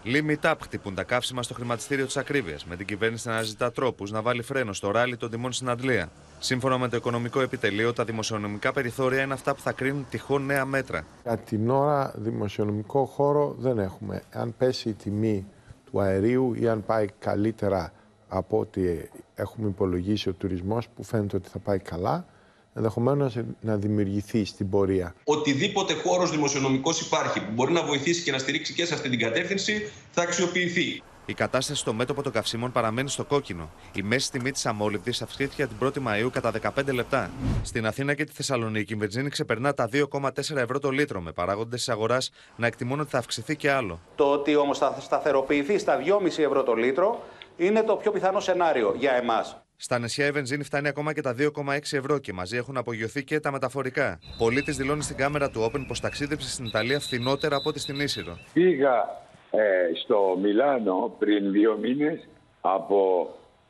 Limit Up χτυπούν τα καύσιμα στο χρηματιστήριο της ακρίβειας, με την κυβέρνηση να αναζητά τρόπους να βάλει φρένο στο ράλι των τιμών στην Αντλία. Σύμφωνα με το Οικονομικό Επιτελείο, τα δημοσιονομικά περιθώρια είναι αυτά που θα κρίνουν τυχόν νέα μέτρα. Για την ώρα, δημοσιονομικό χώρο δεν έχουμε. Αν πέσει η τιμή του αερίου ή αν πάει καλύτερα από ό,τι έχουμε υπολογίσει ο τουρισμός, που φαίνεται ότι θα πάει καλά, ενδεχομένως να δημιουργηθεί στην πορεία. Οτιδήποτε χώρος δημοσιονομικός υπάρχει που μπορεί να βοηθήσει και να στηρίξει και σε αυτή την κατεύθυνση θα αξιοποιηθεί. Η κατάσταση στο μέτωπο των καυσίμων παραμένει στο κόκκινο. Η μέση τιμή της αμόλυβδης αυξήθηκε την 1η Μαΐου κατά 15 λεπτά. Στην Αθήνα και τη Θεσσαλονίκη η βενζίνη ξεπερνά τα 2,4 ευρώ το λίτρο, με παράγοντες της αγοράς να εκτιμούν ότι θα αυξηθεί και άλλο. Το ότι όμως θα σταθεροποιηθεί στα 2,5 ευρώ το λίτρο είναι το πιο πιθανό σενάριο για εμάς. Στα νησιά η βενζίνη φτάνει ακόμα και τα 2,6 ευρώ και μαζί έχουν απογειωθεί και τα μεταφορικά. Πολίτης δηλώνει στην κάμερα του Open πως ταξίδεψε στην Ιταλία φθηνότερα από ό,τι στην Ίσυρο. Πήγα στο Μιλάνο πριν 2 μήνες από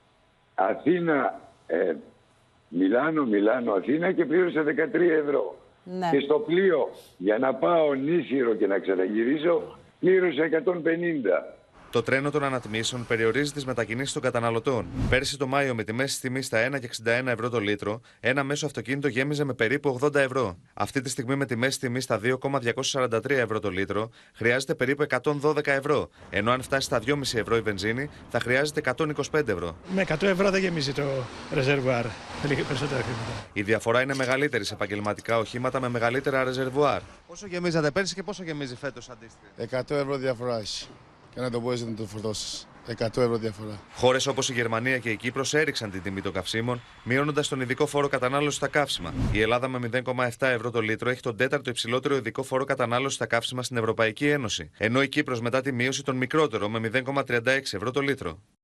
Αθήνα, Μιλάνο, Αθήνα και πλήρωσα 13 ευρώ. Ναι. Και στο πλοίο για να πάω Νήσυρο και να ξαναγυρίσω πλήρωσα 150. Το τρένο των ανατιμήσεων περιορίζει τις μετακινήσεις των καταναλωτών. Πέρσι το Μάιο, με τη μέση τιμή στα 1,61 ευρώ το λίτρο, ένα μέσο αυτοκίνητο γέμιζε με περίπου 80 ευρώ. Αυτή τη στιγμή, με τη μέση τιμή στα 2,243 ευρώ το λίτρο, χρειάζεται περίπου 112 ευρώ. Ενώ αν φτάσει στα 2,5 ευρώ η βενζίνη, θα χρειάζεται 125 ευρώ. Με 100 ευρώ δεν γεμίζει το ρεζερβουάρ. Θέλει περισσότερα χρήματα. Η διαφορά είναι μεγαλύτερη σε επαγγελματικά οχήματα με μεγαλύτερα ρεζερβουάρ. Πόσο γεμίζατε πέρσι και πόσο γεμίζει φέτος αντίστοιχα? 100 ευρώ διαφορά έχει. Και να το μπορείς να το φορτώσεις. 100 ευρώ διαφορά. Χώρες όπως η Γερμανία και η Κύπρος έριξαν την τιμή των καυσίμων, μειώνοντας τον ειδικό φόρο κατανάλωσης στα καύσιμα. Η Ελλάδα με 0,7 ευρώ το λίτρο έχει τον 4ο υψηλότερο ειδικό φόρο κατανάλωσης στα καύσιμα στην Ευρωπαϊκή Ένωση. Ενώ η Κύπρος μετά τη μείωση τον μικρότερο με 0,36 ευρώ το λίτρο.